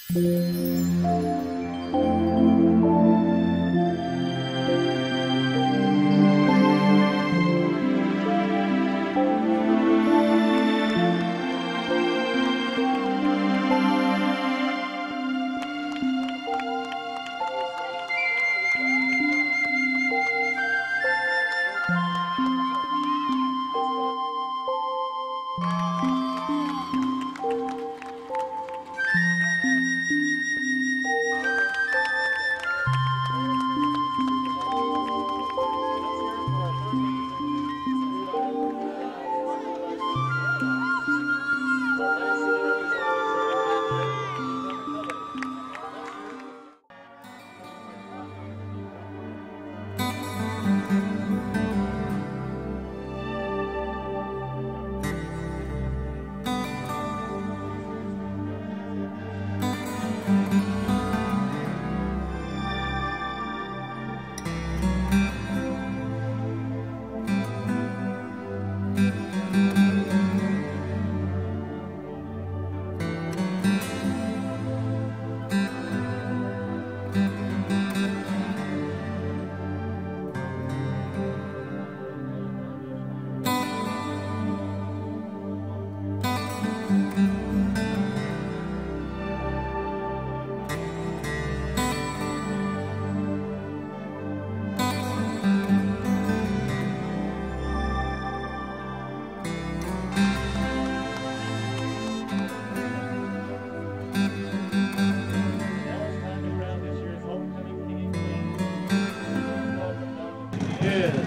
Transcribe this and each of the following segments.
Is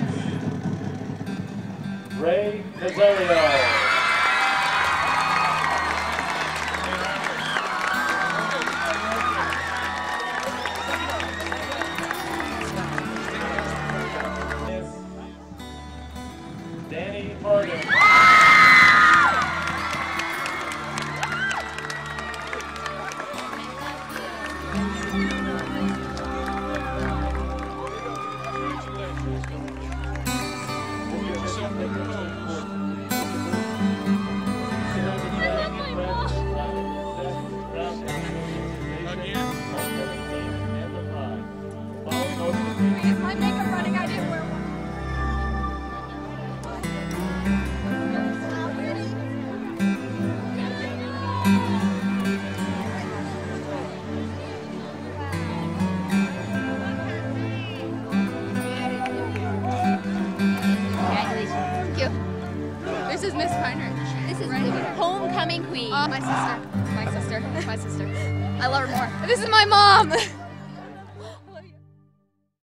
Ray Casario. Danny Morgan. Is my makeup running? I didn't wear one. Thank you. This is Miss Heinrich. This is homecoming queen. Oh, my sister. My sister. My sister. I love her more. This is my mom.